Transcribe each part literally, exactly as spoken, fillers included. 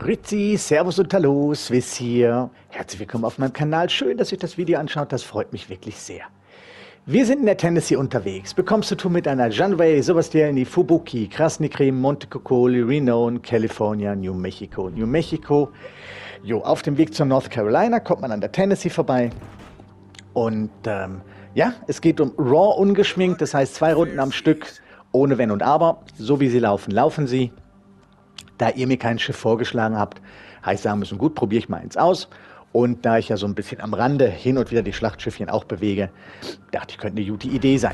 Grüezi, Servus und Hallo, Swiss hier. Herzlich willkommen auf meinem Kanal. Schön, dass ihr das Video anschaut, das freut mich wirklich sehr. Wir sind in der Tennessee unterwegs. Bekommst zu tun mit einer Janway, Sebastiani, Fubuki, Krasny Krim, Montecuccoli, Reno, California, New Mexico. New Mexico. Jo, auf dem Weg zur North Carolina kommt man an der Tennessee vorbei. Und ähm, ja, es geht um Raw ungeschminkt, das heißt zwei Runden am Stück, ohne Wenn und Aber. So wie sie laufen, laufen sie. Da ihr mir kein Schiff vorgeschlagen habt, habe ich sagen müssen, gut, probiere ich mal eins aus. Und da ich ja so ein bisschen am Rande hin und wieder die Schlachtschiffchen auch bewege, dachte ich, könnte eine gute Idee sein.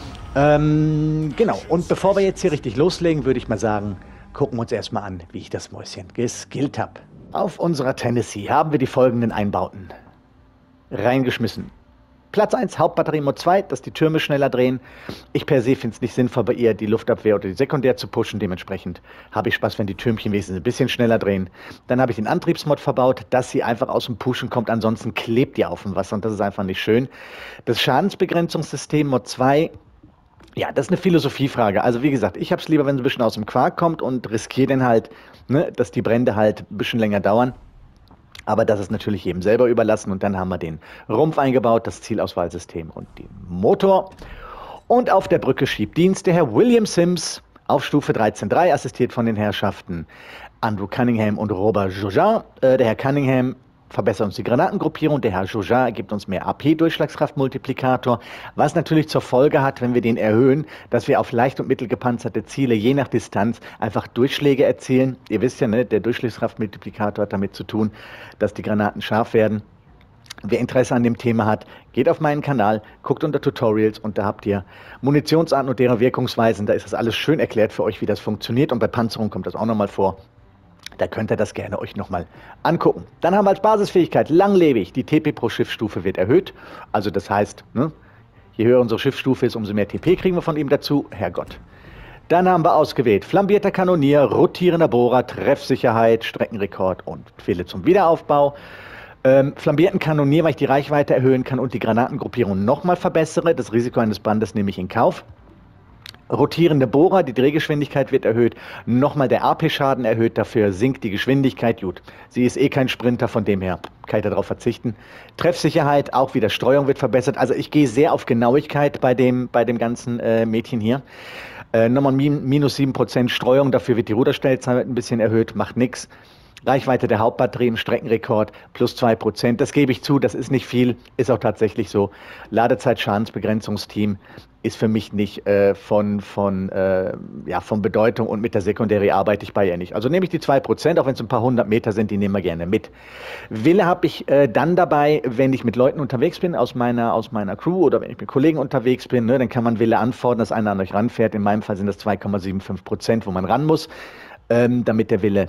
Ähm, genau, und bevor wir jetzt hier richtig loslegen, würde ich mal sagen, gucken wir uns erstmal an, wie ich das Mäuschen geskillt habe. Auf unserer Tennessee haben wir die folgenden Einbauten reingeschmissen. Platz eins, Hauptbatterie Mod zwei, dass die Türme schneller drehen. Ich per se finde es nicht sinnvoll, bei ihr die Luftabwehr oder die Sekundär zu pushen. Dementsprechend habe ich Spaß, wenn die Türmchen wenigstens ein bisschen schneller drehen. Dann habe ich den Antriebsmod verbaut, dass sie einfach aus dem Pushen kommt. Ansonsten klebt die auf dem Wasser und das ist einfach nicht schön. Das Schadensbegrenzungssystem Mod zwei, ja, das ist eine Philosophiefrage. Also wie gesagt, ich habe es lieber, wenn es ein bisschen aus dem Quark kommt und riskiere dann halt, ne, dass die Brände halt ein bisschen länger dauern. Aber das ist natürlich jedem selber überlassen. Und dann haben wir den Rumpf eingebaut, das Zielauswahlsystem und den Motor. Und auf der Brücke schiebt Dienst der Herr William Sims auf Stufe dreizehn Punkt drei, assistiert von den Herrschaften Andrew Cunningham und Robert Joujin. Äh, der Herr Cunningham verbessert uns die Granatengruppierung, der Herr Joujin gibt uns mehr A P-Durchschlagskraftmultiplikator, was natürlich zur Folge hat, wenn wir den erhöhen, dass wir auf leicht und mittel gepanzerte Ziele je nach Distanz einfach Durchschläge erzielen. Ihr wisst ja, ne, der Durchschlagskraftmultiplikator hat damit zu tun, dass die Granaten scharf werden. Wer Interesse an dem Thema hat, geht auf meinen Kanal, guckt unter Tutorials und da habt ihr Munitionsarten und deren Wirkungsweisen. Da ist das alles schön erklärt für euch, wie das funktioniert und bei Panzerung kommt das auch nochmal vor. Da könnt ihr das gerne euch nochmal angucken. Dann haben wir als Basisfähigkeit langlebig. Die T P pro Schiffsstufe wird erhöht. Also das heißt, ne, je höher unsere Schiffsstufe ist, umso mehr T P kriegen wir von ihm dazu. Herrgott. Dann haben wir ausgewählt flambierter Kanonier, rotierender Bohrer, Treffsicherheit, Streckenrekord und Pfähle zum Wiederaufbau. Ähm, flambierten Kanonier, weil ich die Reichweite erhöhen kann und die Granatengruppierung nochmal verbessere. Das Risiko eines Brandes nehme ich in Kauf. Rotierende Bohrer, die Drehgeschwindigkeit wird erhöht, nochmal der A P-Schaden erhöht, dafür sinkt die Geschwindigkeit, gut. Sie ist eh kein Sprinter, von dem her kann ich darauf verzichten. Treffsicherheit, auch wieder Streuung wird verbessert, also ich gehe sehr auf Genauigkeit bei dem, bei dem ganzen äh, Mädchen hier. Äh, nochmal min, minus sieben Prozent Streuung, dafür wird die Ruderstellzeit ein bisschen erhöht, macht nichts. Reichweite der Hauptbatterie im Streckenrekord plus zwei Prozent. Das gebe ich zu, das ist nicht viel, ist auch tatsächlich so. Ladezeit Schadensbegrenzungsteam ist für mich nicht äh, von, von, äh, ja, von Bedeutung und mit der Sekundäre arbeite ich bei ihr nicht. Also nehme ich die zwei Prozent, auch wenn es ein paar hundert Meter sind, die nehmen wir gerne mit. Wille habe ich äh, dann dabei, wenn ich mit Leuten unterwegs bin, aus meiner, aus meiner Crew oder wenn ich mit Kollegen unterwegs bin, ne, dann kann man Wille anfordern, dass einer an euch ranfährt. In meinem Fall sind das zwei Komma fünfundsiebzig Prozent, wo man ran muss, ähm, damit der Wille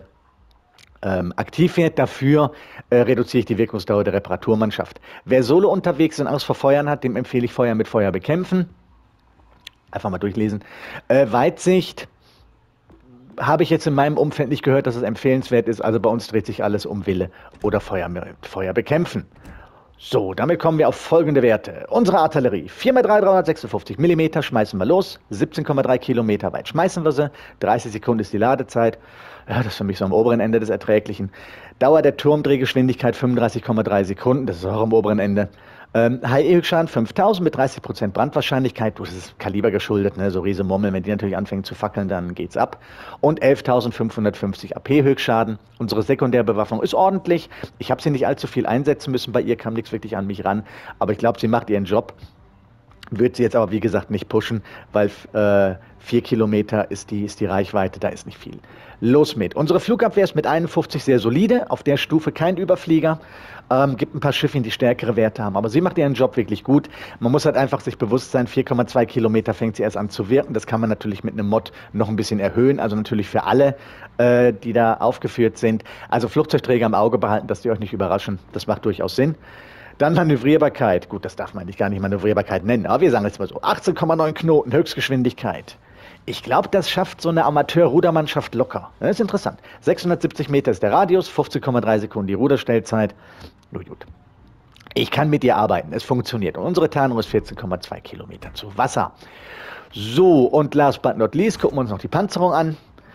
Ähm, aktiv wird. Dafür äh, reduziere ich die Wirkungsdauer der Reparaturmannschaft. Wer solo unterwegs ist und Angst vor Feuern hat, dem empfehle ich Feuer mit Feuer bekämpfen. Einfach mal durchlesen. Äh, Weitsicht habe ich jetzt in meinem Umfeld nicht gehört, dass es empfehlenswert ist. Also bei uns dreht sich alles um Wille oder Feuer, Feuer bekämpfen. So, damit kommen wir auf folgende Werte. Unsere Artillerie, vier mal drei, dreihundertsechsundfünfzig Millimeter, schmeißen wir los, siebzehn Komma drei Kilometer weit schmeißen wir sie, dreißig Sekunden ist die Ladezeit, ja, das ist für mich so am oberen Ende des Erträglichen. Dauer der Turmdrehgeschwindigkeit fünfunddreißig Komma drei Sekunden, das ist auch am oberen Ende. Ähm, H E-Höchstschaden fünftausend mit dreißig Prozent Brandwahrscheinlichkeit, das ist Kaliber geschuldet, ne? So riese Murmeln, wenn die natürlich anfangen zu fackeln, dann geht's ab. Und elftausendfünfhundertfünfzig A P-Höchstschaden. Unsere Sekundärbewaffnung ist ordentlich. Ich habe sie nicht allzu viel einsetzen müssen, bei ihr kam nichts wirklich an mich ran, aber ich glaube, sie macht ihren Job. Wird sie jetzt aber, wie gesagt, nicht pushen, weil äh, vier Kilometer ist die, ist die Reichweite, da ist nicht viel. Los mit. Unsere Flugabwehr ist mit einundfünfzig sehr solide, auf der Stufe kein Überflieger. Ähm, gibt ein paar Schiffe, die stärkere Werte haben, aber sie macht ihren Job wirklich gut. Man muss halt einfach sich bewusst sein, vier Komma zwei Kilometer fängt sie erst an zu wirken. Das kann man natürlich mit einem Mod noch ein bisschen erhöhen, also natürlich für alle, äh, die da aufgeführt sind. Also Flugzeugträger im Auge behalten, dass die euch nicht überraschen, das macht durchaus Sinn. Dann Manövrierbarkeit. Gut, das darf man eigentlich gar nicht Manövrierbarkeit nennen, aber wir sagen jetzt mal so. achtzehn Komma neun Knoten, Höchstgeschwindigkeit. Ich glaube, das schafft so eine Amateur-Rudermannschaft locker. Das ist interessant. sechshundertsiebzig Meter ist der Radius, fünfzehn Komma drei Sekunden die Ruderstellzeit. Nur gut. Ich kann mit ihr arbeiten, es funktioniert. Und unsere Tarnung ist vierzehn Komma zwei Kilometer zu Wasser. So, und last but not least gucken wir uns noch die Panzerung an.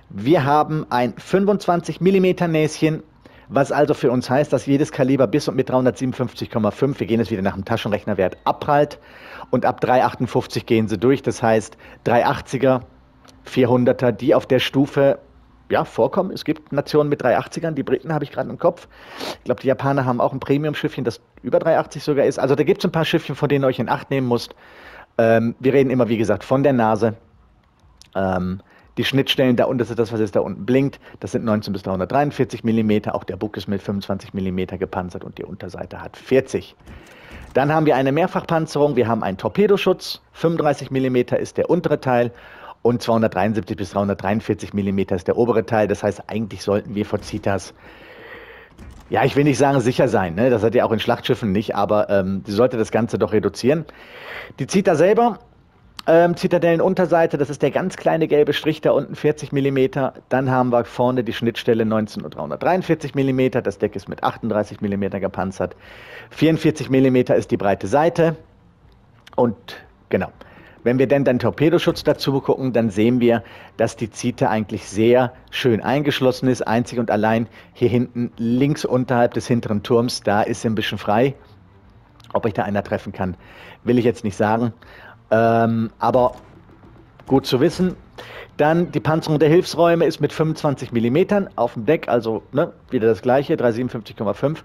Wir haben ein fünfundzwanzig Millimeter Näschen, was also für uns heißt, dass jedes Kaliber bis und mit dreihundertsiebenundfünfzig Komma fünf, wir gehen jetzt wieder nach dem Taschenrechnerwert, abprallt. Und ab drei achtundfünfzig gehen sie durch. Das heißt, dreihundertachtziger, vierhunderter, die auf der Stufe ja, vorkommen. Es gibt Nationen mit dreihundertachtzigern, die Briten habe ich gerade im Kopf. Ich glaube, die Japaner haben auch ein Premium-Schiffchen, das über dreihundertachtzig sogar ist. Also da gibt es ein paar Schiffchen, von denen ihr euch in Acht nehmen müsst. Ähm, wir reden immer, wie gesagt, von der Nase. Ähm, die Schnittstellen, da unten, das ist das, was jetzt da unten blinkt, das sind neunzehn bis dreihundertdreiundvierzig Millimeter. Auch der Bug ist mit fünfundzwanzig Millimeter gepanzert und die Unterseite hat vierzig. Dann haben wir eine Mehrfachpanzerung, wir haben einen Torpedoschutz, fünfunddreißig Millimeter ist der untere Teil und zweihundertdreiundsiebzig bis dreihundertdreiundvierzig Millimeter ist der obere Teil. Das heißt, eigentlich sollten wir vor CITAS, ja, ich will nicht sagen sicher sein, ne? Das hat ja auch in Schlachtschiffen nicht, aber ähm, sie sollte das Ganze doch reduzieren. Die CITA selber, ähm, Zitadellenunterseite, das ist der ganz kleine gelbe Strich da unten, vierzig Millimeter. Dann haben wir vorne die Schnittstelle neunzehn und dreihundertdreiundvierzig Millimeter. Das Deck ist mit achtunddreißig Millimeter gepanzert. vierundvierzig Millimeter ist die breite Seite. Und genau, wenn wir dann den Torpedoschutz dazu gucken, dann sehen wir, dass die CITA eigentlich sehr schön eingeschlossen ist. Einzig und allein hier hinten links unterhalb des hinteren Turms, da ist sie ein bisschen frei. Ob ich da einer treffen kann, will ich jetzt nicht sagen. Ähm, aber gut zu wissen. Dann die Panzerung der Hilfsräume ist mit fünfundzwanzig Millimeter auf dem Deck, also ne, wieder das gleiche, dreihundertsiebenundfünfzig Komma fünf.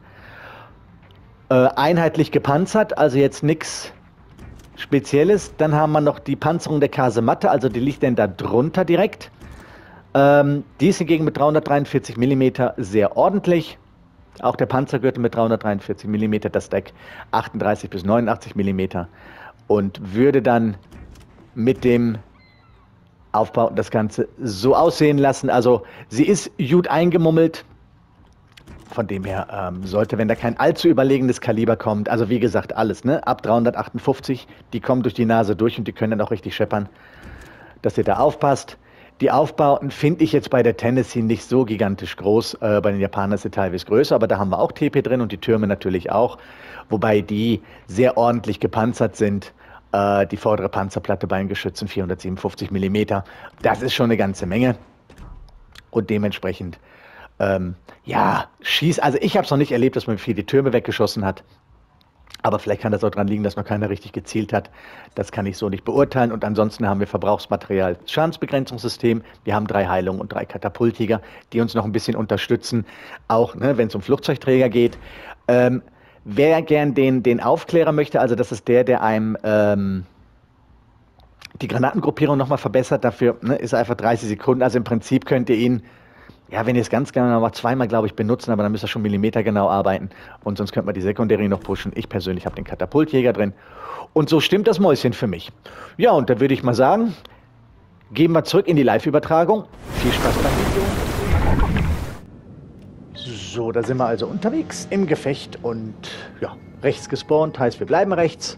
Äh, einheitlich gepanzert, also jetzt nichts Spezielles. Dann haben wir noch die Panzerung der Kasematte, also die liegt denn da drunter direkt. Ähm, die ist hingegen mit dreihundertdreiundvierzig Millimeter sehr ordentlich. Auch der Panzergürtel mit dreihundertdreiundvierzig Millimeter, das Deck achtunddreißig bis neunundachtzig Millimeter. Und würde dann mit dem Aufbau das Ganze so aussehen lassen. Also sie ist gut eingemummelt. Von dem her ähm, sollte, wenn da kein allzu überlegenes Kaliber kommt, also wie gesagt alles, ne, ab dreihundertachtundfünfzig, die kommen durch die Nase durch und die können dann auch richtig scheppern, dass ihr da aufpasst. Die Aufbauten finde ich jetzt bei der Tennessee nicht so gigantisch groß. Äh, bei den Japanern ist sie teilweise größer, aber da haben wir auch T P drin und die Türme natürlich auch. Wobei die sehr ordentlich gepanzert sind. Äh, die vordere Panzerplatte bei den Geschützen vierhundertsiebenundfünfzig Millimeter. Das ist schon eine ganze Menge. Und dementsprechend, ähm, ja, schieß. Also ich habe es noch nicht erlebt, dass man viel die Türme weggeschossen hat. Aber vielleicht kann das auch daran liegen, dass noch keiner richtig gezielt hat. Das kann ich so nicht beurteilen. Und ansonsten haben wir Verbrauchsmaterial, Schadensbegrenzungssystem. Wir haben drei Heilungen und drei Katapultjäger, die uns noch ein bisschen unterstützen. Auch ne, wenn es um Flugzeugträger geht. Ähm, wer gern den, den Aufklärer möchte, also das ist der, der einem ähm, die Granatengruppierung nochmal verbessert. Dafür ne, ist einfach dreißig Sekunden. Also im Prinzip könnt ihr ihn, ja, wenn ihr es ganz genau macht, zweimal, glaube ich, benutzen, aber dann müsst ihr schon millimetergenau arbeiten. Und sonst könnt man die Sekundäre noch pushen. Ich persönlich habe den Katapultjäger drin. Und so stimmt das Mäuschen für mich. Ja, und da würde ich mal sagen, gehen wir zurück in die Live-Übertragung. Viel Spaß beim Video. So, da sind wir also unterwegs im Gefecht und ja, rechts gespawnt, heißt wir bleiben rechts.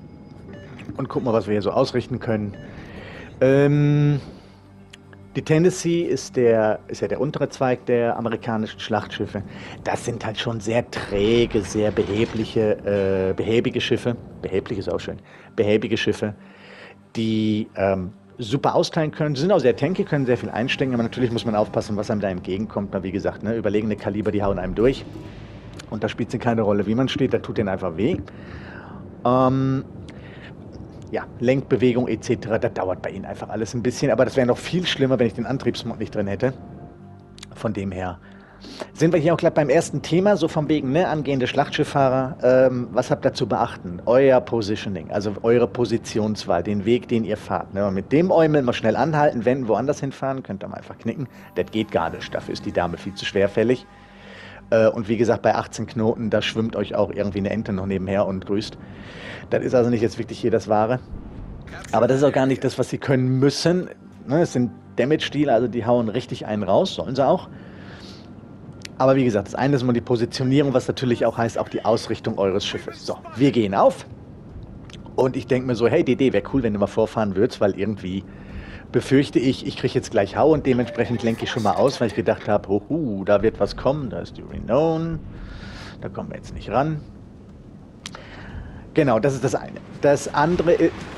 Und gucken mal, was wir hier so ausrichten können. Ähm... Die Tennessee ist, der, ist ja der untere Zweig der amerikanischen Schlachtschiffe. Das sind halt schon sehr träge, sehr behäbliche, äh, behäbige Schiffe. Behäblich ist auch schön. Behäbige Schiffe, die ähm, super austeilen können. Sie sind auch sehr tanky, können sehr viel einstecken, aber natürlich muss man aufpassen, was einem da entgegenkommt. Na, wie gesagt, ne, überlegene Kaliber, die hauen einem durch. Und da spielt es keine Rolle, wie man steht, da tut denen einfach weh. Ähm, Ja, Lenkbewegung et cetera, das dauert bei Ihnen einfach alles ein bisschen, aber das wäre noch viel schlimmer, wenn ich den Antriebsmod nicht drin hätte. Von dem her sind wir hier auch gleich beim ersten Thema, so vom wegen, ne, angehende Schlachtschifffahrer. Ähm, was habt ihr zu beachten? Euer Positioning, also eure Positionswahl, den Weg, den ihr fahrt. Ne? Mit dem Eumel mal schnell anhalten, wenden, woanders hinfahren, könnt ihr mal einfach knicken. Das geht gar nicht, dafür ist die Dame viel zu schwerfällig. Äh, und wie gesagt, bei achtzehn Knoten, da schwimmt euch auch irgendwie eine Ente noch nebenher und grüßt. Das ist also nicht jetzt wirklich hier das Wahre. Aber das ist auch gar nicht das, was sie können müssen. Ne, es sind Damage-Dealer, also die hauen richtig einen raus, sollen sie auch. Aber wie gesagt, das eine ist mal die Positionierung, was natürlich auch heißt, auch die Ausrichtung eures Schiffes. So, wir gehen auf. Und ich denke mir so, hey D D, wäre cool, wenn du mal vorfahren würdest, weil irgendwie befürchte ich, ich kriege jetzt gleich Hau und dementsprechend lenke ich schon mal aus, weil ich gedacht habe, hohu, da wird was kommen, da ist die Renown. Da kommen wir jetzt nicht ran. Genau, das ist das eine. Das andere ist...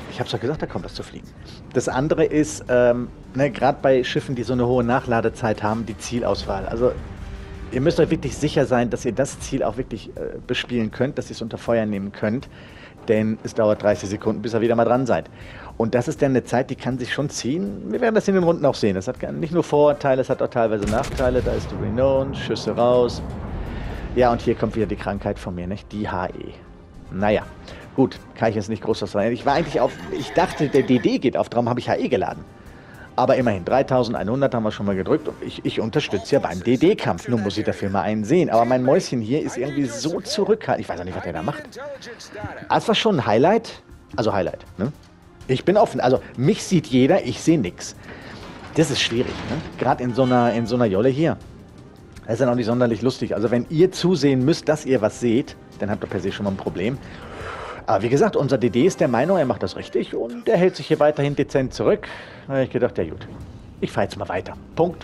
Ich habe es doch gesagt, da kommt was zu fliegen. Das andere ist, ähm, ne, gerade bei Schiffen, die so eine hohe Nachladezeit haben, die Zielauswahl. Also ihr müsst euch wirklich sicher sein, dass ihr das Ziel auch wirklich äh, bespielen könnt, dass ihr es unter Feuer nehmen könnt. Denn es dauert dreißig Sekunden, bis ihr wieder mal dran seid. Und das ist dann eine Zeit, die kann sich schon ziehen. Wir werden das in den Runden auch sehen. Das hat nicht nur Vorteile, es hat auch teilweise Nachteile. Da ist die Renown, Schüsse raus. Ja, und hier kommt wieder die Krankheit von mir, nicht? Die H E. Naja, gut, kann ich jetzt nicht groß was sagen. Ich war eigentlich auf, ich dachte, der D D geht auf, darum habe ich H E geladen. Aber immerhin, dreitausendeinhundert haben wir schon mal gedrückt und ich, ich unterstütze ja beim D D-Kampf. Nun muss ich dafür mal einen sehen. Aber mein Mäuschen hier ist irgendwie so zurückhaltend. Ich weiß auch nicht, was der da macht. Aber es war schon ein Highlight. Also Highlight, ne? Ich bin offen. Also mich sieht jeder, ich sehe nichts. Das ist schwierig, ne? Gerade in so einer, in so einer Jolle hier. Das ist ja auch nicht sonderlich lustig. Also wenn ihr zusehen müsst, dass ihr was seht, dann habt ihr per se schon mal ein Problem. Aber wie gesagt, unser D D ist der Meinung, er macht das richtig und er hält sich hier weiterhin dezent zurück. Da habe ich gedacht, ja gut, ich fahre jetzt mal weiter. Punkt.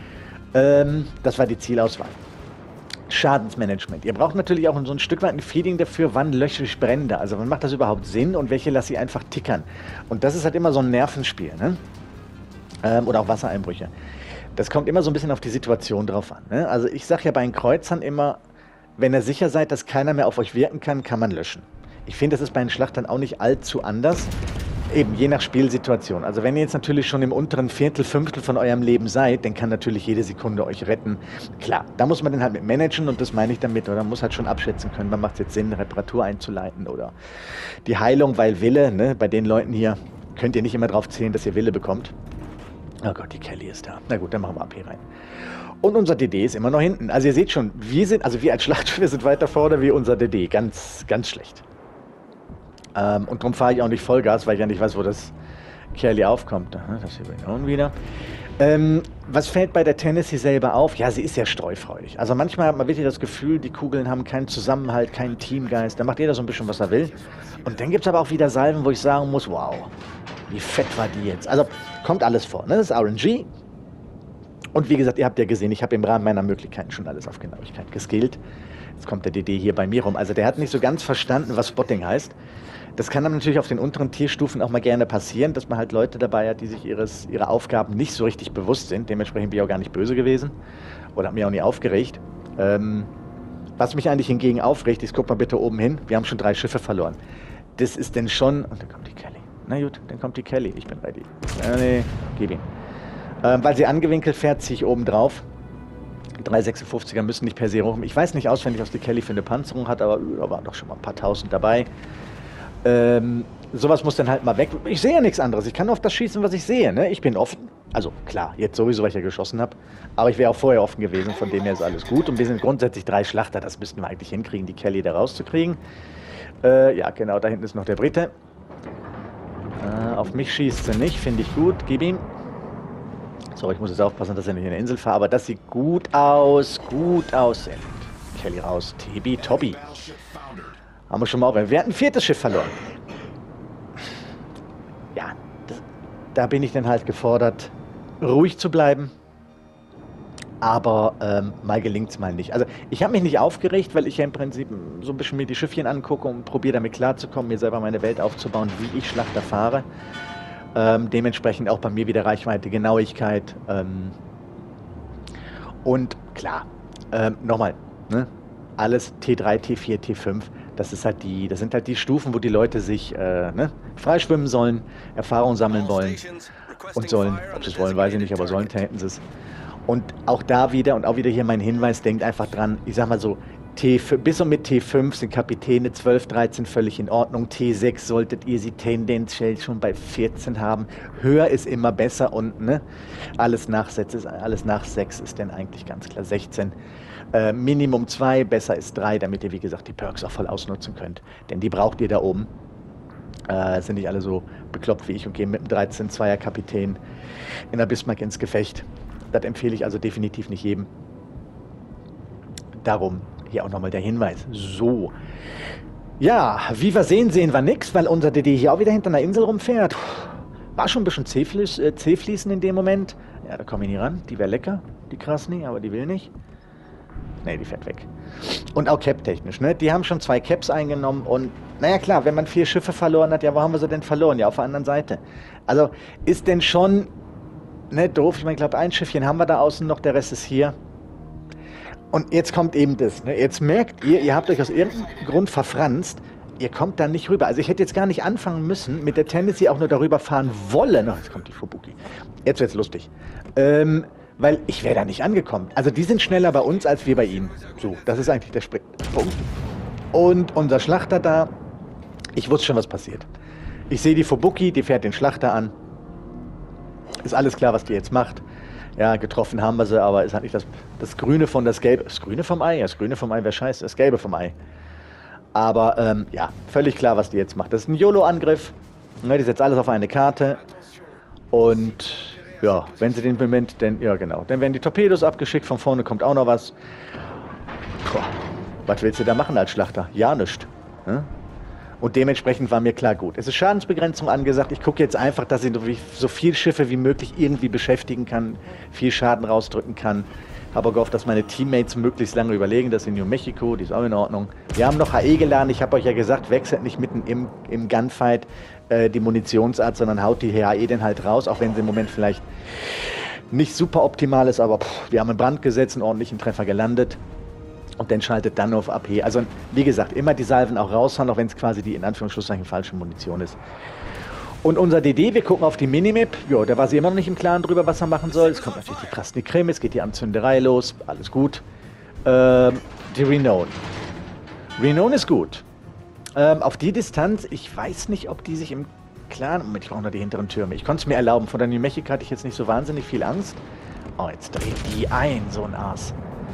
Ähm, das war die Zielauswahl. Schadensmanagement. Ihr braucht natürlich auch so ein Stück weit ein Feeling dafür, wann lösche ich Brände. Also wann macht das überhaupt Sinn und welche lasse ich einfach tickern. Und das ist halt immer so ein Nervenspiel, ne? Ähm, oder auch Wassereinbrüche. Das kommt immer so ein bisschen auf die Situation drauf an, ne? Also ich sage ja bei den Kreuzern immer, wenn ihr sicher seid, dass keiner mehr auf euch wirken kann, kann man löschen. Ich finde, das ist bei den Schlachtern auch nicht allzu anders. Eben, je nach Spielsituation. Also wenn ihr jetzt natürlich schon im unteren Viertel, Fünftel von eurem Leben seid, dann kann natürlich jede Sekunde euch retten. Klar, da muss man dann halt mit managen und das meine ich damit. Oder man muss halt schon abschätzen können, wann macht es jetzt Sinn, eine Reparatur einzuleiten oder die Heilung, weil Wille, ne, bei den Leuten hier könnt ihr nicht immer drauf zählen, dass ihr Wille bekommt. Oh Gott, die Kelly ist da. Na gut, dann machen wir A P rein. Und unser D D ist immer noch hinten. Also ihr seht schon, wir sind, also wir als Schlachtschiffe sind weiter vorne wie unser D D. Ganz, ganz schlecht. Ähm, und darum fahre ich auch nicht Vollgas, weil ich ja nicht weiß, wo das Kerli aufkommt. Aha, das hier Renown wieder. Ähm, was fällt bei der Tennessee selber auf? Ja, sie ist ja streufreudig. Also manchmal hat man wirklich das Gefühl, die Kugeln haben keinen Zusammenhalt, keinen Teamgeist. Da macht jeder so ein bisschen, was er will. Und dann gibt es aber auch wieder Salven, wo ich sagen muss, wow, wie fett war die jetzt. Also kommt alles vor, ne? Das ist R N G. Und wie gesagt, ihr habt ja gesehen, ich habe im Rahmen meiner Möglichkeiten schon alles auf Genauigkeit geskillt. Jetzt kommt der D D hier bei mir rum. Also der hat nicht so ganz verstanden, was Spotting heißt. Das kann dann natürlich auf den unteren Tierstufen auch mal gerne passieren, dass man halt Leute dabei hat, die sich ihres, ihrer Aufgaben nicht so richtig bewusst sind. Dementsprechend bin ich auch gar nicht böse gewesen oder habe mich auch nie aufgeregt. Ähm, was mich eigentlich hingegen aufregt, ist, guck mal bitte oben hin, wir haben schon drei Schiffe verloren. Das ist denn schon... Und dann kommt die Kelly. Na gut, dann kommt die Kelly. Ich bin ready. Ja, nee, gib ihn. Ähm, weil sie angewinkelt fährt, ziehe ich oben drauf. drei sechsundfünfziger müssen nicht per se rum. Ich weiß nicht auswendig, was die Kelly für eine Panzerung hat, aber da waren doch schon mal ein paar Tausend dabei. Ähm, sowas muss dann halt mal weg. Ich sehe ja nichts anderes. Ich kann auf das schießen, was ich sehe. Ne? Ich bin offen. Also klar, jetzt sowieso, weil ich ja geschossen habe. Aber ich wäre auch vorher offen gewesen. Von dem her ist alles gut. Und wir sind grundsätzlich drei Schlachter. Das müssten wir eigentlich hinkriegen, die Kelly da rauszukriegen. Äh, ja, genau. Da hinten ist noch der Brite. Äh, auf mich schießt sie nicht. Finde ich gut. Gib ihm. So, ich muss jetzt aufpassen, dass er nicht in der Insel fahrt. Aber das sieht gut aus. Gut aus. Kelly raus. Tibi Tobi. Haben wir schon mal auf. Wir hatten ein viertes Schiff verloren. Ja, das, da bin ich dann halt gefordert, ruhig zu bleiben. Aber ähm, mal gelingt es mal nicht. Also ich habe mich nicht aufgeregt, weil ich ja im Prinzip so ein bisschen mir die Schiffchen angucke und probiere damit klarzukommen, mir selber meine Welt aufzubauen, wie ich Schlachter fahre. Ähm, dementsprechend auch bei mir wieder Reichweite, Genauigkeit. Ähm, und klar, ähm, nochmal, ne? Alles T drei, T vier, T fünf. Das ist halt die, das sind halt die Stufen, wo die Leute sich äh, ne, freischwimmen sollen, Erfahrung sammeln wollen und sollen. Ob sie es wollen, weiß ich nicht, aber sollen, täten sie es. Und auch da wieder, und auch wieder hier mein Hinweis, denkt einfach dran, ich sag mal so, T fünf, bis und mit T fünf sind Kapitäne zwölf, dreizehn völlig in Ordnung. T sechs solltet ihr sie tendenziell schon bei vierzehn haben. Höher ist immer besser und ne, alles nach sechs ist, alles nach sechs ist dann eigentlich ganz klar sechzehn. Äh, Minimum zwei, besser ist drei, damit ihr wie gesagt die Perks auch voll ausnutzen könnt. Denn die braucht ihr da oben. Äh, sind nicht alle so bekloppt wie ich und gehen mit einem dreizehn Zweier Kapitän in der Bismarck ins Gefecht. Das empfehle ich also definitiv nicht jedem. Darum hier auch nochmal der Hinweis. So. Ja, wie wir sehen, sehen wir nichts, weil unser D D hier auch wieder hinter einer Insel rumfährt. War schon ein bisschen zähfließ, äh, in dem Moment. Ja, da komme ich nie ran. Die wäre lecker, die Krasny, aber die will nicht. Ne, die fährt weg. Und auch cap-technisch, ne? Die haben schon zwei Caps eingenommen und, naja klar, wenn man vier Schiffe verloren hat, ja, wo haben wir sie denn verloren? Ja, auf der anderen Seite. Also, ist denn schon, ne, doof, ich meine, ich glaube, ein Schiffchen haben wir da außen noch, der Rest ist hier. Und jetzt kommt eben das, ne? Jetzt merkt ihr, ihr habt euch aus irgendeinem Grund verfranst, ihr kommt da nicht rüber. Also ich hätte jetzt gar nicht anfangen müssen, mit der Tennessee auch nur darüber fahren wollen. Oh, jetzt kommt die Fubuki. Jetzt wird's lustig. Ähm, weil ich wäre da nicht angekommen. Also die sind schneller bei uns, als wir bei ihnen. So, das ist eigentlich der Punkt. Und unser Schlachter da, ich wusste schon, was passiert. Ich sehe die Fubuki, die fährt den Schlachter an. Ist alles klar, was die jetzt macht. Ja, getroffen haben wir sie, aber ist halt nicht das, das Grüne von das Gelbe. Das Grüne vom Ei? Ja, das Grüne vom Ei wäre scheiße. Das Gelbe vom Ei. Aber ähm, ja, völlig klar, was die jetzt macht. Das ist ein YOLO-Angriff. Ne, die setzt alles auf eine Karte. Und ja, wenn sie den Moment, denn ja genau, dann werden die Torpedos abgeschickt. Von vorne kommt auch noch was. Puh, was willst du da machen als Schlachter? Ja, nichts. Ne? Und dementsprechend war mir klar, gut. Es ist Schadensbegrenzung angesagt. Ich gucke jetzt einfach, dass ich so viele Schiffe wie möglich irgendwie beschäftigen kann, viel Schaden rausdrücken kann. Habe gehofft, dass meine Teammates möglichst lange überlegen. Das ist in New Mexico, die ist auch in Ordnung. Wir haben noch H E geladen. Ich habe euch ja gesagt, wechselt nicht mitten im, im Gunfight äh, die Munitionsart, sondern haut die H E dann halt raus, auch wenn sie im Moment vielleicht nicht super optimal ist. Aber pff, wir haben einen Brand gesetzt, einen ordentlichen Treffer gelandet. Und dann schaltet dann auf A P. Also wie gesagt, immer die Salven auch raushauen, auch wenn es quasi die in Anführungsschlusszeichen falsche Munition ist. Und unser D D, wir gucken auf die Minimap. Ja, da war sie immer noch nicht im Klaren drüber, was er machen soll. Es kommt natürlich die Krasny Krim, es geht die Anzünderei los, alles gut. Ähm, die Renown. Renown ist gut. Ähm, auf die Distanz, ich weiß nicht, ob die sich im Klaren... Moment, ich brauche noch die hinteren Türme. Ich konnte es mir erlauben. Von der New Mexico hatte ich jetzt nicht so wahnsinnig viel Angst. Oh, jetzt dreht die ein, so ein Aas.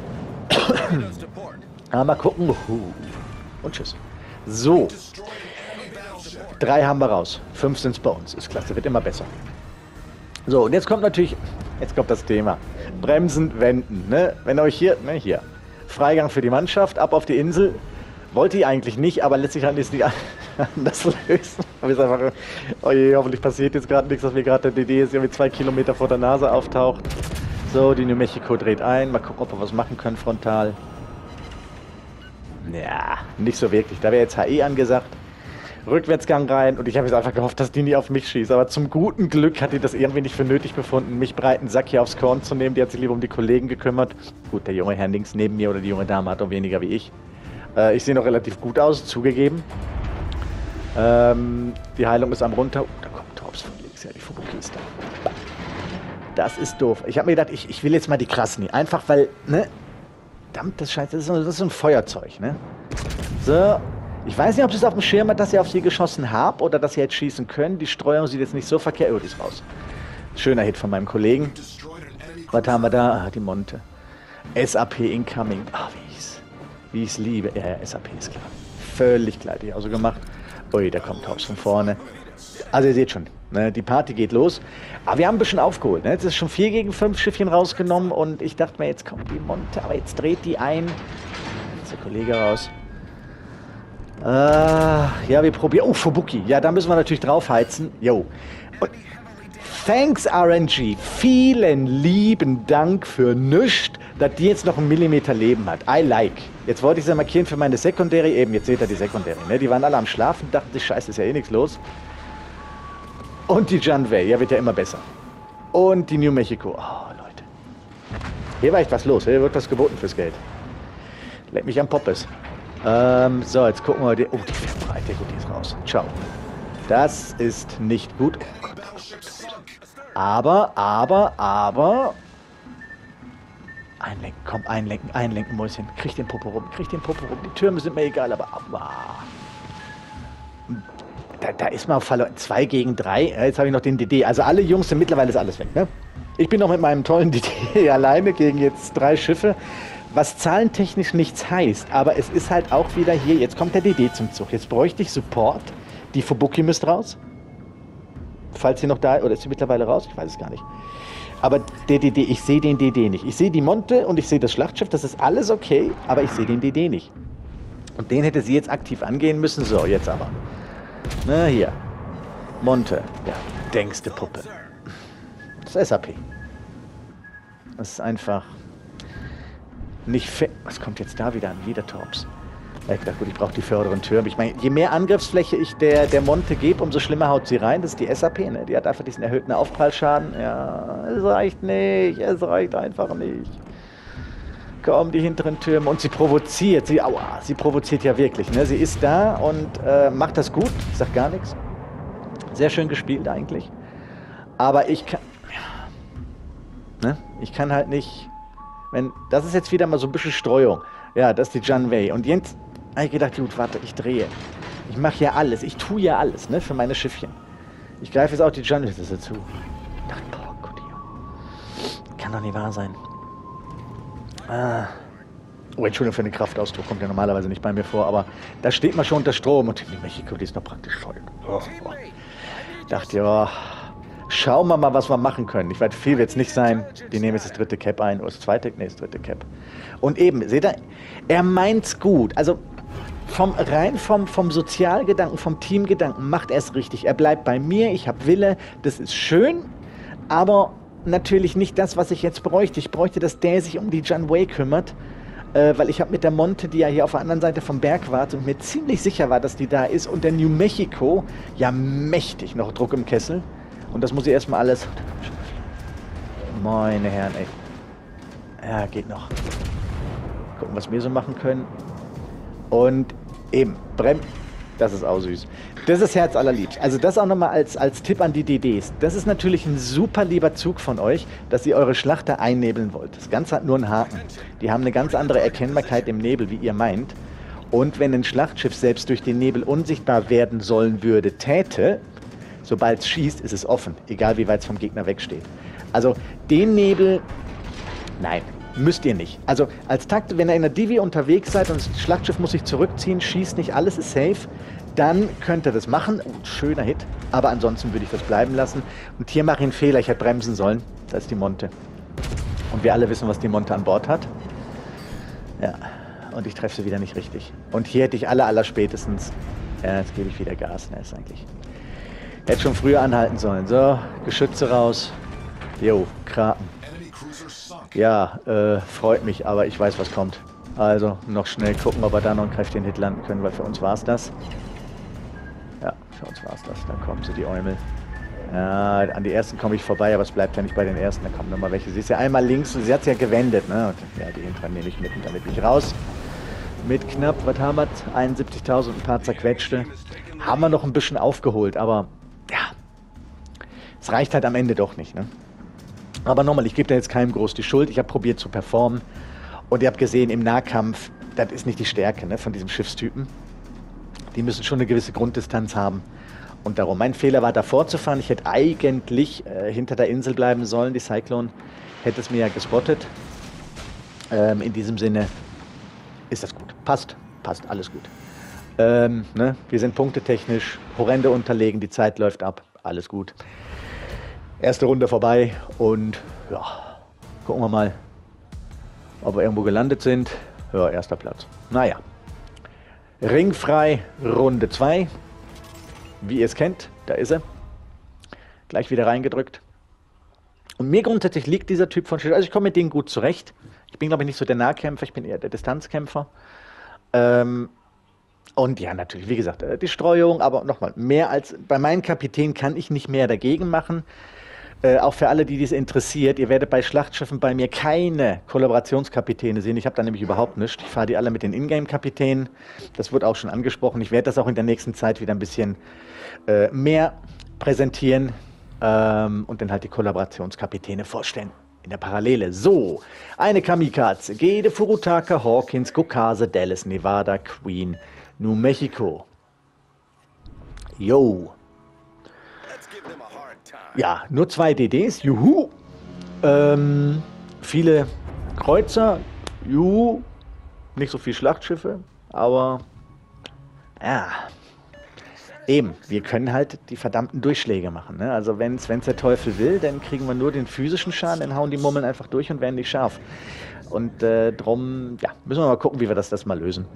Aber mal gucken. Und tschüss. So. Drei haben wir raus. Fünf sind es bei uns. Ist klasse, wird immer besser. So, und jetzt kommt natürlich, jetzt kommt das Thema. Bremsen, wenden. Ne? Wenn euch hier, ne, hier. Freigang für die Mannschaft, ab auf die Insel. Wollte ich eigentlich nicht, aber letztlich halt ist nicht anders lösen. Aber ist einfach, oh je, hoffentlich passiert jetzt gerade nichts, dass mir gerade der D D ist, irgendwie zwei Kilometer vor der Nase auftaucht. So, die New Mexico dreht ein. Mal gucken, ob wir was machen können frontal. Ja, nicht so wirklich. Da wäre jetzt H E angesagt. Rückwärtsgang rein und ich habe jetzt einfach gehofft, dass die nie auf mich schießt. Aber zum guten Glück hat die das irgendwie nicht für nötig befunden, mich breiten Sack hier aufs Korn zu nehmen. Die hat sich lieber um die Kollegen gekümmert. Gut, der junge Herr links neben mir oder die junge Dame hat auch weniger wie ich. Äh, ich sehe noch relativ gut aus, zugegeben. Ähm, die Heilung ist am runter. Oh, da kommt Torps von links. Ja, die Fubuki ist da. Das ist doof. Ich habe mir gedacht, ich, ich will jetzt mal die Krasny. Einfach weil, ne? Verdammt, das Scheiße, das ist, so, das ist so ein Feuerzeug, ne? So. Ich weiß nicht, ob sie es auf dem Schirm hat, dass ihr auf sie geschossen habt oder dass sie jetzt schießen können. Die Streuung sieht jetzt nicht so verkehrt. Oh, die ist raus. Schöner Hit von meinem Kollegen. Was haben wir da? Ah, die Monte. S A P incoming. Ah, wie ich es wie ich's liebe. Ja, ja, S A P ist klar. Völlig klar, die also gemacht. Ui, da kommt Haus von vorne. Also ihr seht schon, ne, die Party geht los. Aber wir haben ein bisschen aufgeholt. Ne? Jetzt ist schon vier gegen fünf Schiffchen rausgenommen und ich dachte mir, jetzt kommt die Monte, aber jetzt dreht die ein. Jetzt ist der Kollege raus. Ah, ja, wir probieren. Oh, Fubuki. Ja, da müssen wir natürlich draufheizen. Jo. Und thanks, R N G. Vielen lieben Dank für nichts, dass die jetzt noch einen Millimeter Leben hat. I like. Jetzt wollte ich sie markieren für meine Secondary. Eben, jetzt seht ihr die Secondary. Ne? Die waren alle am Schlafen, dachten sich, scheiße, ist ja eh nichts los. Und die Janway. Ja, wird ja immer besser. Und die New Mexico. Oh, Leute. Hier war echt was los. Hier wird was geboten fürs Geld. Leck mich am Poppes. Ähm, so, jetzt gucken wir. Die, oh, die fährt breit. Ja, gut, die ist raus. Ciao. Das ist nicht gut. Oh Gott, oh Gott. Aber, aber, aber. Einlenken, komm, einlenken, einlenken, Mäuschen. Krieg den Popo rum, krieg den Popo rum. Die Türme sind mir egal, aber. aber da, da ist mal verloren. zwei gegen drei. Ja, jetzt habe ich noch den D D. Also alle Jungs sind mittlerweile ist alles weg, ne? Ich bin noch mit meinem tollen D D alleine gegen jetzt drei Schiffe. Was zahlentechnisch nichts heißt, aber es ist halt auch wieder hier, jetzt kommt der D D zum Zug. Jetzt bräuchte ich Support. Die Fubuki müsste raus. Falls sie noch da, oder ist sie mittlerweile raus? Ich weiß es gar nicht. Aber der D D, ich sehe den D D nicht. Ich sehe die Monte und ich sehe das Schlachtschiff, das ist alles okay, aber ich sehe den D D nicht. Und den hätte sie jetzt aktiv angehen müssen. So, jetzt aber. Na, hier. Monte. Ja, denkste Puppe. Das ist S A P. Das ist einfach... nicht fe... Was kommt jetzt da wieder an? Wieder Torps. Ja, ich dachte, gut, ich brauche die vorderen Türme. Ich meine, je mehr Angriffsfläche ich der, der Monte gebe, umso schlimmer haut sie rein. Das ist die S A P, ne? Die hat einfach diesen erhöhten Aufprallschaden. Ja, es reicht nicht. Es reicht einfach nicht. Komm, die hinteren Türme. Und sie provoziert. Sie, aua, sie provoziert ja wirklich. Ne? Sie ist da und äh, macht das gut. Ich sag gar nichts. Sehr schön gespielt eigentlich. Aber ich kann... Ja, ne? Ich kann halt nicht... Wenn, das ist jetzt wieder mal so ein bisschen Streuung. Ja, das ist die Janvey. Und jetzt habe ich gedacht, gut, warte, ich drehe. Ich mache ja alles. Ich tue ja alles, ne, für meine Schiffchen. Ich greife jetzt auch die Janvey dazu. Ich dachte, boah, Gott, hier. Kann doch nicht wahr sein. Ah. Oh, Entschuldigung für den Kraftausdruck. Kommt ja normalerweise nicht bei mir vor. Aber da steht man schon unter Strom. Und die Mexiko, die ist noch praktisch voll. Oh, oh. Dachte, ja... Schauen wir mal, was wir machen können. Ich weiß, viel wird es nicht sein. Die nehmen jetzt das dritte Cap ein. Oder das zweite? Nee, das dritte Cap. Und eben, seht ihr, er meint's gut. Also vom, rein vom, vom Sozialgedanken, vom Teamgedanken macht er es richtig. Er bleibt bei mir, ich habe Wille, das ist schön, aber natürlich nicht das, was ich jetzt bräuchte. Ich bräuchte, dass der sich um die Janvey kümmert, äh, weil ich habe mit der Monte, die ja hier auf der anderen Seite vom Berg war und mir ziemlich sicher war, dass die da ist, und der New Mexico, ja mächtig noch Druck im Kessel. Und das muss ich erstmal alles... Meine Herren, ey. Ja, geht noch. Gucken, was wir so machen können. Und eben, Brem... Das ist auch süß. Das ist Herz allerliebst. Also das auch nochmal als, als Tipp an die D Ds. Das ist natürlich ein super lieber Zug von euch, dass ihr eure Schlachter einnebeln wollt. Das Ganze hat nur einen Haken. Die haben eine ganz andere Erkennbarkeit im Nebel, wie ihr meint. Und wenn ein Schlachtschiff selbst durch den Nebel unsichtbar werden sollen würde, täte... Sobald es schießt, ist es offen, egal wie weit es vom Gegner wegsteht. Also den Nebel, nein, müsst ihr nicht. Also als Takt, wenn ihr in der Divi unterwegs seid und das Schlachtschiff muss sich zurückziehen, schießt nicht, alles ist safe, dann könnt ihr das machen. Oh, schöner Hit, aber ansonsten würde ich das bleiben lassen. Und hier mache ich einen Fehler, ich hätte bremsen sollen. Das ist die Monte. Und wir alle wissen, was die Monte an Bord hat. Ja, und ich treffe sie wieder nicht richtig. Und hier hätte ich alle, aller spätestens, ja, jetzt gebe ich wieder Gas, ne, ist eigentlich... Hätte schon früher anhalten sollen. So, Geschütze raus. Jo, Kraten. Ja, äh, freut mich, aber ich weiß, was kommt. Also, noch schnell gucken, ob wir da noch einen kräftigen Hit landen können, weil für uns war es das. Ja, für uns war es das. Dann kommen sie, die Eumel. Ja, an die ersten komme ich vorbei, aber es bleibt ja nicht bei den ersten. Da kommen nochmal welche. Sie ist ja einmal links und sie hat es ja gewendet, ne? Und, ja, die hinteren nehme ich mit und damit bin ich raus. Mit knapp, was haben wir? einundsiebzigtausend, ein paar zerquetschte. Haben wir noch ein bisschen aufgeholt, aber... Ja, es reicht halt am Ende doch nicht, ne? Aber nochmal, ich gebe da jetzt keinem groß die Schuld. Ich habe probiert zu performen und ihr habt gesehen, im Nahkampf, das ist nicht die Stärke, ne, von diesem Schiffstypen. Die müssen schon eine gewisse Grunddistanz haben. Und darum, mein Fehler war, davor zu fahren. Ich hätte eigentlich äh, hinter der Insel bleiben sollen. Die Cyclone hätte es mir ja gespottet. Ähm, in diesem Sinne ist das gut. Passt, passt, alles gut. Ähm, ne? Wir sind punktetechnisch horrende unterlegen, die Zeit läuft ab, alles gut. Erste Runde vorbei und ja, gucken wir mal, ob wir irgendwo gelandet sind. Ja, erster Platz. Naja, ringfrei, Runde zwei. Wie ihr es kennt, da ist er. Gleich wieder reingedrückt. Und mir grundsätzlich liegt dieser Typ von Schiff, also ich komme mit denen gut zurecht. Ich bin, glaube ich, nicht so der Nahkämpfer, ich bin eher der Distanzkämpfer. Ähm, Und ja, natürlich, wie gesagt, die Streuung, aber nochmal, mehr als bei meinem Kapitän kann ich nicht mehr dagegen machen. Äh, auch für alle, die dies interessiert, ihr werdet bei Schlachtschiffen bei mir keine Kollaborationskapitäne sehen. Ich habe da nämlich überhaupt nichts. Ich fahre die alle mit den Ingame-Kapitänen. Das wird auch schon angesprochen. Ich werde das auch in der nächsten Zeit wieder ein bisschen äh, mehr präsentieren ähm, und dann halt die Kollaborationskapitäne vorstellen. In der Parallele. So, eine Kamikaze. Gede, Furutaka, Hawkins, Gokase, Dallas, Nevada, Queen, New Mexico. Yo. Ja, nur zwei D Ds. Juhu. Ähm, viele Kreuzer. Juhu. Nicht so viel Schlachtschiffe. Aber ja. Eben, wir können halt die verdammten Durchschläge machen. Ne? Also wenn es der Teufel will, dann kriegen wir nur den physischen Schaden, dann hauen die Murmeln einfach durch und werden nicht scharf. Und äh, drum, ja, müssen wir mal gucken, wie wir das, das mal lösen.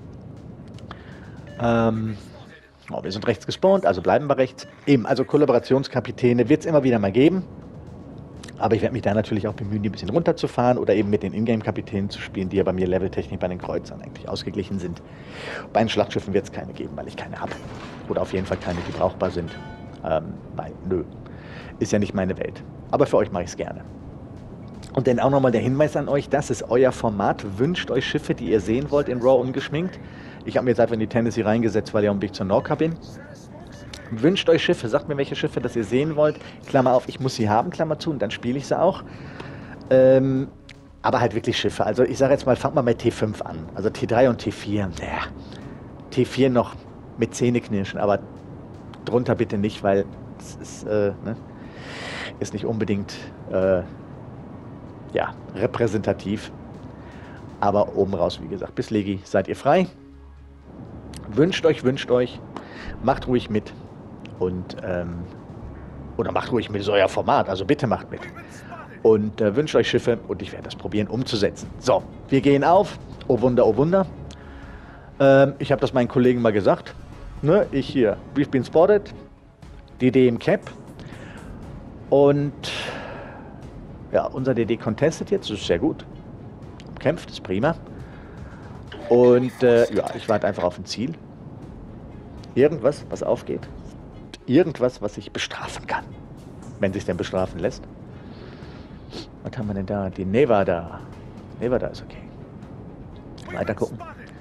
Ähm, oh, wir sind rechts gespawnt, also bleiben wir rechts. Eben, also Kollaborationskapitäne wird es immer wieder mal geben. Aber ich werde mich da natürlich auch bemühen, die ein bisschen runterzufahren oder eben mit den Ingame-Kapitänen zu spielen, die ja bei mir leveltechnisch bei den Kreuzern eigentlich ausgeglichen sind. Bei den Schlachtschiffen wird es keine geben, weil ich keine habe. Oder auf jeden Fall keine, die brauchbar sind. Ähm, weil, nö, ist ja nicht meine Welt. Aber für euch mache ich es gerne. Und dann auch nochmal der Hinweis an euch, das ist euer Format. Wünscht euch Schiffe, die ihr sehen wollt in Raw ungeschminkt. Ich habe mir jetzt einfach in die Tennessee reingesetzt, weil ich auf dem Weg zur Norca bin. Wünscht euch Schiffe, sagt mir, welche Schiffe das ihr sehen wollt. Klammer auf, ich muss sie haben, Klammer zu, und dann spiele ich sie auch. Ähm, aber halt wirklich Schiffe. Also ich sage jetzt mal, fangt mal mit T fünf an. Also T drei und T vier. Ja. T vier noch mit Zähneknirschen, aber drunter bitte nicht, weil es ist, äh, ne, ist nicht unbedingt äh, ja, repräsentativ. Aber oben raus, wie gesagt, bis Legi seid ihr frei. Wünscht euch, wünscht euch. Macht ruhig mit. Und, ähm, oder macht ruhig mit, so euer Format, also bitte macht mit. Und äh, wünscht euch Schiffe und ich werde das probieren umzusetzen. So, wir gehen auf. Oh Wunder, oh Wunder. Ähm, ich habe das meinen Kollegen mal gesagt. Ne, ich hier, we've been spotted. D D im Cap. Und ja, unser D D contestet jetzt, das ist sehr gut. Kämpft, ist prima. Und äh, ja, ich warte einfach auf ein Ziel. Irgendwas, was aufgeht. Irgendwas, was ich bestrafen kann. Wenn sich denn bestrafen lässt. Was haben wir denn da? Die Nevada. Nevada ist okay. Weiter gucken.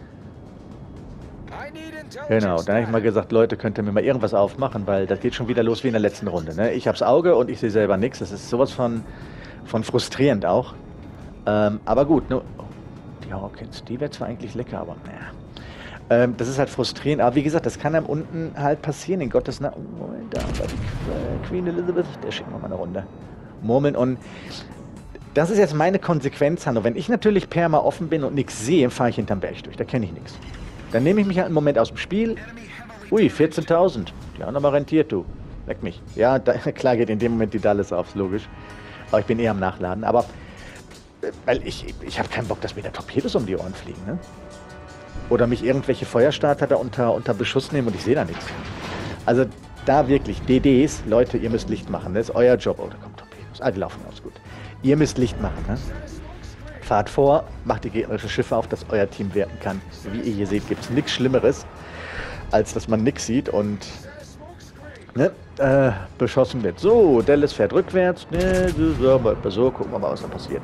Genau, dann habe ich mal gesagt, Leute, könnt ihr mir mal irgendwas aufmachen, weil das geht schon wieder los wie in der letzten Runde. Ne? Ich hab's Auge und ich sehe selber nichts. Das ist sowas von, von frustrierend auch. Ähm, aber gut, ne? Oh, die Hawkins, die wäre zwar eigentlich lecker, aber naja. Ähm, das ist halt frustrierend, aber wie gesagt, das kann einem unten halt passieren, in Gottes Namen. Oh, Moment, da war die äh, Queen Elizabeth, der schicken wir mal eine Runde. Murmeln und das ist jetzt meine Konsequenz, Hanno. Wenn ich natürlich perma offen bin und nichts sehe, fahre ich hinterm Berg durch, da kenne ich nichts. Dann nehme ich mich halt einen Moment aus dem Spiel. Ui, vierzehntausend. Die haben aber rentiert, du. Leck mich. Ja, da, klar geht in dem Moment die Dallas auf, logisch. Aber ich bin eher am Nachladen. Aber, weil ich, ich habe keinen Bock, dass mir da Torpedos um die Ohren fliegen, ne? Oder mich irgendwelche Feuerstarter da unter, unter Beschuss nehmen und ich sehe da nichts. Also da wirklich, D Ds, Leute, ihr müsst Licht machen, das ist euer Job. Oh, da kommt Torpedos. Ah, die laufen aus, gut. Ihr müsst Licht machen, ne? Fahrt vor, macht die gegnerischen Schiffe auf, dass euer Team wirken kann. Wie ihr hier seht, gibt es nichts Schlimmeres, als dass man nichts sieht und ne, äh, beschossen wird. So, Dallas fährt rückwärts. Ne, so, so, gucken wir mal, was da passiert.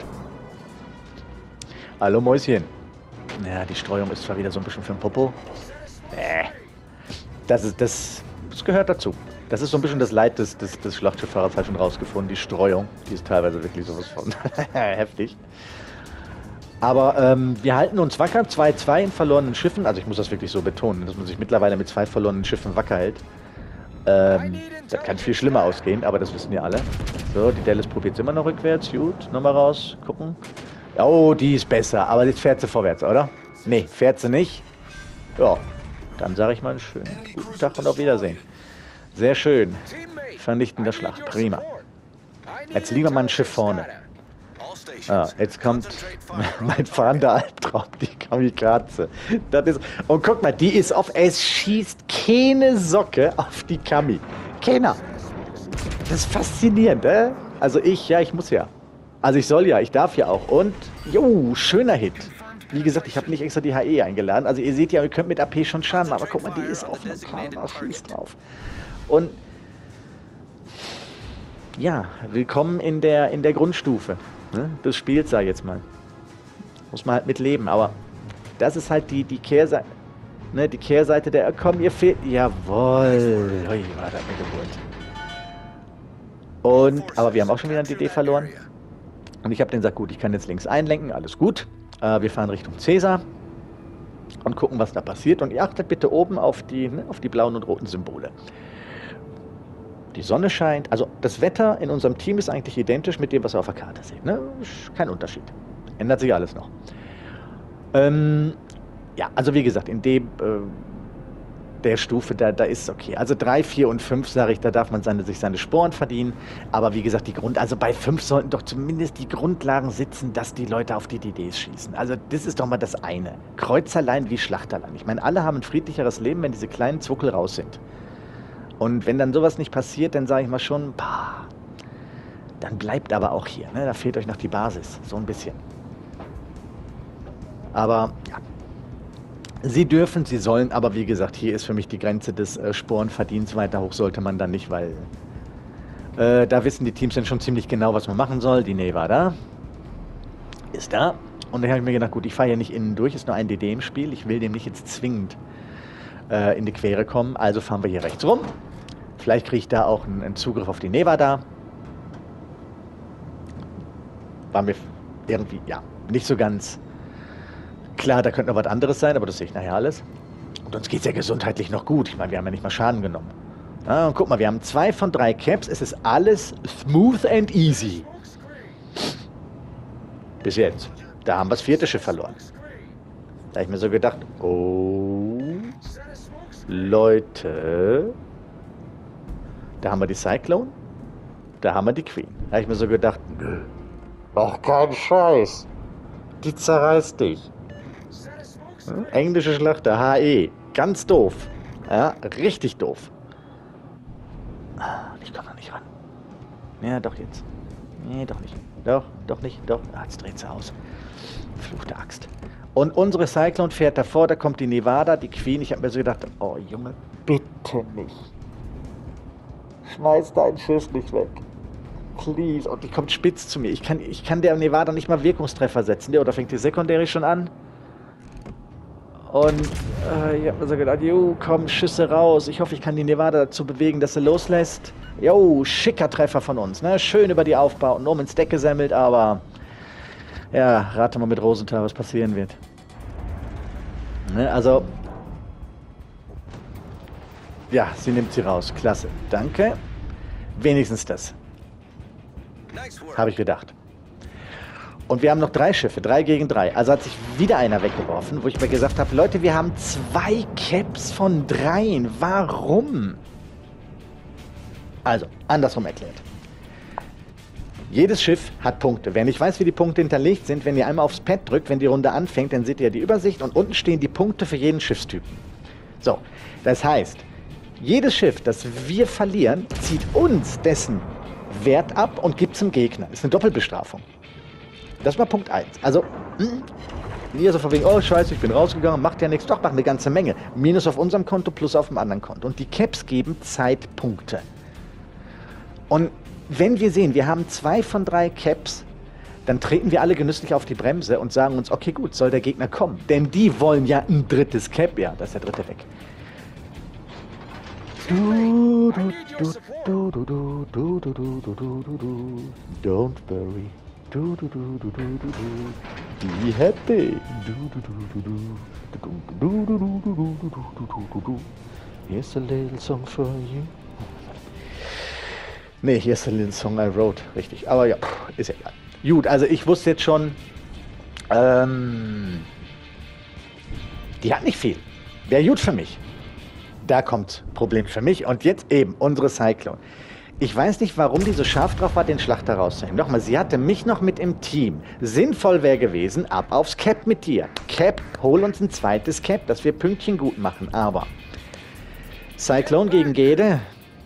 Hallo Mäuschen. Ja, die Streuung ist zwar wieder so ein bisschen für den Popo. Nee. Das, ist, das, das gehört dazu. Das ist so ein bisschen das Leid des, des, des Schlachtschifffahrers halt schon rausgefunden. Die Streuung, die ist teilweise wirklich sowas von heftig. Aber ähm, wir halten uns wacker, zwei zwei in verlorenen Schiffen. Also ich muss das wirklich so betonen, dass man sich mittlerweile mit zwei verlorenen Schiffen wacker hält. Ähm, das kann viel schlimmer ausgehen, aber das wissen wir alle. So, die Dallas probiert es immer noch rückwärts. Gut, nochmal raus, gucken. Oh, die ist besser, aber jetzt fährt sie vorwärts, oder? Nee, fährt sie nicht. Ja, dann sage ich mal einen schönen guten Tag und auf Wiedersehen. Sehr schön. Vernichtender Schlacht, prima. Jetzt liegen wir mal ein Schiff vorne. Ah, jetzt kommt mein fahrender Albtraum, die Kamikaze. Das ist, und guck mal, die ist auf, es schießt keine Socke auf die Kami. Keiner. Das ist faszinierend, äh? Also ich, ja, ich muss ja. Also ich soll ja, ich darf ja auch. Und, jo, schöner Hit. Wie gesagt, ich habe nicht extra die H E eingeladen. Also ihr seht ja, ihr könnt mit A P schon Schaden machen, aber guck mal, die ist auf einem Kamera, schießt drauf. Und ja, willkommen in der, in der Grundstufe, ne, des Spiels, sag ich jetzt mal. Muss man halt mit leben, aber das ist halt die, die Kehrseite, ne, die Kehrseite der, komm, ihr fehlt, jawohl, ui, war das eine Geburt. Und, aber wir haben auch schon wieder ein D D verloren. Und ich habe den gesagt, gut, ich kann jetzt links einlenken, alles gut. Äh, wir fahren Richtung Caesar und gucken, was da passiert. Und ihr achtet bitte oben auf die, ne, auf die blauen und roten Symbole. Die Sonne scheint, also das Wetter in unserem Team ist eigentlich identisch mit dem, was ihr auf der Karte seht. Ne? Kein Unterschied. Ändert sich alles noch. Ähm, ja, also wie gesagt, in dem, äh, der Stufe, da, da ist es okay. Also drei, vier und fünf, sage ich, da darf man seine, sich seine Sporen verdienen. Aber wie gesagt, die Grund, also bei fünf sollten doch zumindest die Grundlagen sitzen, dass die Leute auf die D Ds schießen. Also das ist doch mal das eine. Kreuzerlein wie Schlachterlein. Ich meine, alle haben ein friedlicheres Leben, wenn diese kleinen Zuckel raus sind. Und wenn dann sowas nicht passiert, dann sage ich mal schon, bah, dann bleibt aber auch hier. Ne? Da fehlt euch noch die Basis, so ein bisschen. Aber ja, sie dürfen, sie sollen, aber wie gesagt, hier ist für mich die Grenze des äh, Sporenverdienens. Weiter hoch sollte man dann nicht, weil äh, da wissen die Teams dann schon ziemlich genau, was man machen soll. Die Nevada ist da. Und da habe ich mir gedacht, gut, ich fahre hier nicht innen durch, ist nur ein D D im Spiel. Ich will dem nicht jetzt zwingend äh, in die Quere kommen. Also fahren wir hier rechts rum. Vielleicht kriege ich da auch einen, einen Zugriff auf die Nevada. War mir irgendwie, ja, nicht so ganz klar, da könnte noch was anderes sein, aber das sehe ich nachher alles. Und uns geht es ja gesundheitlich noch gut. Ich meine, wir haben ja nicht mal Schaden genommen. Ja, und guck mal, wir haben zwei von drei Caps. Es ist alles smooth and easy. Bis jetzt. Da haben wir das vierte Schiff verloren. Da habe ich mir so gedacht, oh, Leute, da haben wir die Cyclone, da haben wir die Queen. Da habe ich mir so gedacht, nö, mach keinen Scheiß. Die zerreißt dich. Hm? Englische Schlachter, H E. Ganz doof. Ja, richtig doof. Ich komme noch nicht ran. Ja, doch jetzt. Nee, doch nicht. Doch, doch nicht, doch. Ah, jetzt dreht sie aus. Fluchte Axt. Und unsere Cyclone fährt davor, da kommt die Nevada, die Queen. Ich habe mir so gedacht, oh Junge, bitte nicht. Schmeiß deinen Schiff nicht weg. Please. Und die kommt spitz zu mir. Ich kann, ich kann der Nevada nicht mal Wirkungstreffer setzen. Oder fängt die Secondary schon an? Und äh, ich habe mir so gedacht, jo, komm, Schüsse raus. Ich hoffe, ich kann die Nevada dazu bewegen, dass sie loslässt. Jo, schicker Treffer von uns. Ne? Schön über die Aufbauten, um ins Deck gesammelt, aber ja, rate mal mit Rosenthal, was passieren wird. Ne? Also, ja, sie nimmt sie raus. Klasse. Danke. Wenigstens das. Habe ich gedacht. Und wir haben noch drei Schiffe, drei gegen drei. Also hat sich wieder einer weggeworfen, wo ich mir gesagt habe, Leute, wir haben zwei Caps von dreien. Warum? Also, andersrum erklärt. Jedes Schiff hat Punkte. Wer nicht weiß, wie die Punkte hinterlegt sind, wenn ihr einmal aufs Pad drückt, wenn die Runde anfängt, dann seht ihr die Übersicht und unten stehen die Punkte für jeden Schiffstypen. So, das heißt, jedes Schiff, das wir verlieren, zieht uns dessen Wert ab und gibt es dem Gegner. Das ist eine Doppelbestrafung. Das war Punkt eins. Also, hier so von wegen, oh scheiße, ich bin rausgegangen, macht ja nichts. Doch, macht eine ganze Menge. Minus auf unserem Konto, plus auf dem anderen Konto. Und die Caps geben Zeitpunkte. Und wenn wir sehen, wir haben zwei von drei Caps, dann treten wir alle genüsslich auf die Bremse und sagen uns, okay gut, soll der Gegner kommen. Denn die wollen ja ein drittes Cap. Ja, da ist der dritte weg. Du, du, du, du, du, du, du, du, du, du, du, du. Don't worry. Du, du, du, du, du, du, du. Be happy. Du, du, du, du, du. Du, du, du, du, du, du, du, du, du, du. Here's a little song for you. Nee, here's a little song I wrote. Richtig. Aber ja, ist ja egal. Gut, also ich wusste jetzt schon, ähm, die hat nicht viel. Wäre gut für mich. Da kommt Problem für mich. Und jetzt eben unsere Cyclone. Ich weiß nicht, warum die so scharf drauf war, den Schlachter rauszunehmen. Nochmal, sie hatte mich noch mit im Team. Sinnvoll wäre gewesen, ab aufs Cap mit dir. Cap, hol uns ein zweites Cap, dass wir Pünktchen gut machen. Aber Cyclone gegen Gede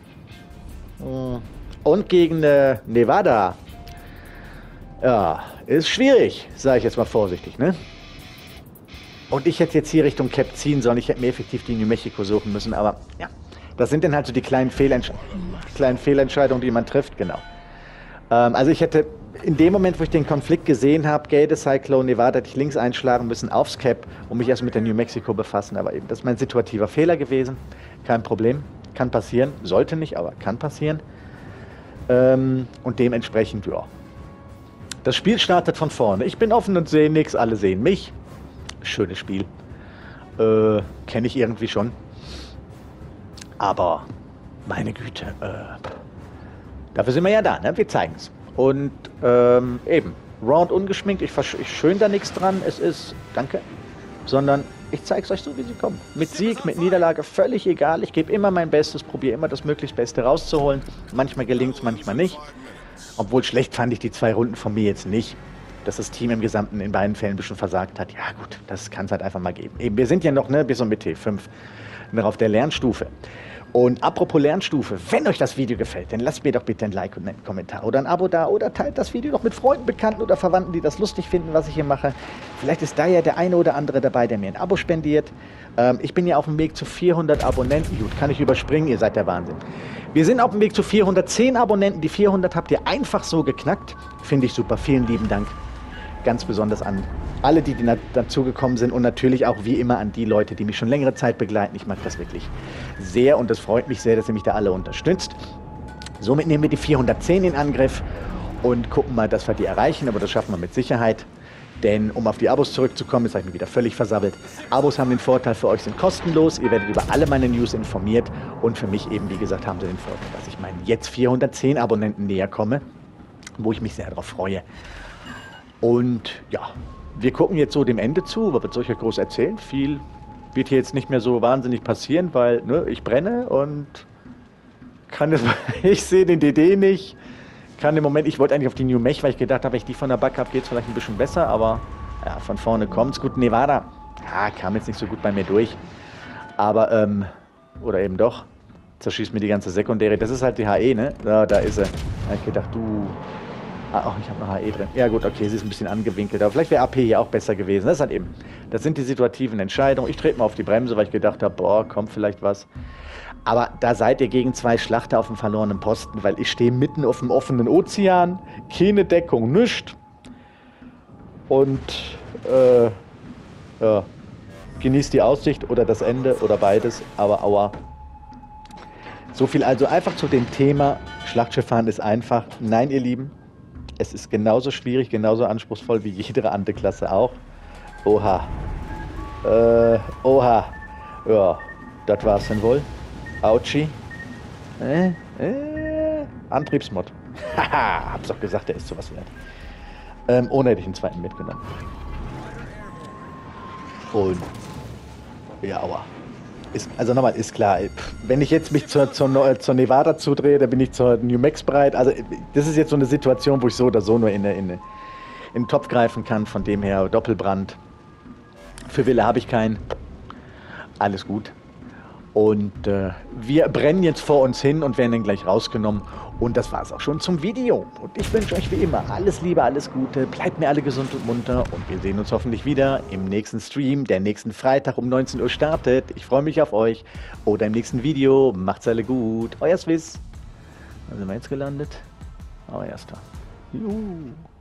und gegen äh, Nevada, ja, ist schwierig, sage ich jetzt mal vorsichtig, ne? Und ich hätte jetzt hier Richtung Cap ziehen sollen. Ich hätte mir effektiv die New Mexico suchen müssen, aber ja. Das sind dann halt so die kleinen, Fehlentsch kleinen Fehlentscheidungen, die man trifft, genau. Ähm, also ich hätte in dem Moment, wo ich den Konflikt gesehen habe, Gade, Cyclone, Nevada, hätte ich links einschlagen müssen aufs Cap und mich erst mit der New Mexico befassen. Aber eben, das ist mein situativer Fehler gewesen. Kein Problem, kann passieren, sollte nicht, aber kann passieren. Ähm, und dementsprechend, ja. Das Spiel startet von vorne. Ich bin offen und sehe nichts, alle sehen mich. Schönes Spiel. Äh, kenne ich irgendwie schon. Aber, meine Güte, äh, dafür sind wir ja da, ne? Wir zeigen es. Und ähm, eben, round ungeschminkt, ich, ich schön da nichts dran, es ist, danke, sondern ich zeige es euch so, wie sie kommen. Mit Sieg, mit Niederlage, völlig egal. Ich gebe immer mein Bestes, probiere immer das möglichst Beste rauszuholen. Manchmal gelingt es, manchmal nicht. Obwohl schlecht fand ich die zwei Runden von mir jetzt nicht. Dass das Team im Gesamten in beiden Fällen ein bisschen versagt hat. Ja gut, das kann es halt einfach mal geben. Eben, wir sind ja noch, ne, bis um mit T fünf noch auf der Lernstufe. Und apropos Lernstufe, wenn euch das Video gefällt, dann lasst mir doch bitte ein Like und einen Kommentar oder ein Abo da oder teilt das Video doch mit Freunden, Bekannten oder Verwandten, die das lustig finden, was ich hier mache. Vielleicht ist da ja der eine oder andere dabei, der mir ein Abo spendiert. Ähm, ich bin ja auf dem Weg zu vierhundert Abonnenten. Gut, kann ich überspringen, ihr seid der Wahnsinn. Wir sind auf dem Weg zu vierhundertzehn Abonnenten. Die vierhundert habt ihr einfach so geknackt. Finde ich super. Vielen lieben Dank. Ganz besonders an alle, die, die dazugekommen sind und natürlich auch wie immer an die Leute, die mich schon längere Zeit begleiten. Ich mag das wirklich sehr und es freut mich sehr, dass ihr mich da alle unterstützt. Somit nehmen wir die vierhundertzehn in Angriff und gucken mal, dass wir die erreichen, aber das schaffen wir mit Sicherheit. Denn um auf die Abos zurückzukommen, jetzt habe ich mich wieder völlig versabbelt. Abos haben den Vorteil, für euch sind kostenlos, ihr werdet über alle meine News informiert und für mich eben, wie gesagt, haben sie den Vorteil, dass ich meinen jetzt vierhundertzehn Abonnenten näher komme, wo ich mich sehr darauf freue. Und ja, wir gucken jetzt so dem Ende zu. Was soll ich euch groß erzählen? Viel wird hier jetzt nicht mehr so wahnsinnig passieren, weil ne, ich brenne und kann es, ich sehe den D D nicht. Kann im Moment, ich wollte eigentlich auf die New Mech, weil ich gedacht habe, wenn ich die von der Back habe, geht es vielleicht ein bisschen besser, aber ja, von vorne kommt's. Gut, Nevada, ja, kam jetzt nicht so gut bei mir durch. Aber, ähm, oder eben doch, zerschießt mir die ganze Sekundäre. Das ist halt die H E, ne? Ja, da ist sie. Da habe ich gedacht, du... Ah, oh, ich habe noch H E drin. Ja gut, okay, sie ist ein bisschen angewinkelt, aber vielleicht wäre A P hier auch besser gewesen. Das ist halt eben, das sind die situativen Entscheidungen. Ich trete mal auf die Bremse, weil ich gedacht habe, boah, kommt vielleicht was. Aber da seid ihr gegen zwei Schlachter auf dem verlorenen Posten, weil ich stehe mitten auf dem offenen Ozean, keine Deckung, nichts. Und äh, ja, genießt die Aussicht oder das Ende oder beides, aber aua. So viel also einfach zu dem Thema, Schlachtschiff fahren ist einfach. Nein, ihr Lieben. Es ist genauso schwierig, genauso anspruchsvoll wie jede andere Klasse auch. Oha. Äh, oha. Ja, das war's denn wohl. Autschi. Äh, äh, Antriebsmod. Haha, hab's doch gesagt, der ist sowas wert. Ähm, ohne hätte ich einen zweiten mitgenommen. Und, ja, aua. Ist, also nochmal, ist klar, wenn ich jetzt mich zur, zur, zur Nevada zudrehe, dann bin ich zur New Mex bereit. Also das ist jetzt so eine Situation, wo ich so oder so nur in, in, in den Topf greifen kann. Von dem her Doppelbrand. Für Wille habe ich keinen. Alles gut. Und äh, wir brennen jetzt vor uns hin und werden dann gleich rausgenommen. Und das war es auch schon zum Video. Und ich wünsche euch wie immer alles Liebe, alles Gute. Bleibt mir alle gesund und munter. Und wir sehen uns hoffentlich wieder im nächsten Stream, der nächsten Freitag um neunzehn Uhr startet. Ich freue mich auf euch. Oder im nächsten Video. Macht's alle gut. Euer Swiss. Wo sind wir jetzt gelandet? Oh, erster. Juhu.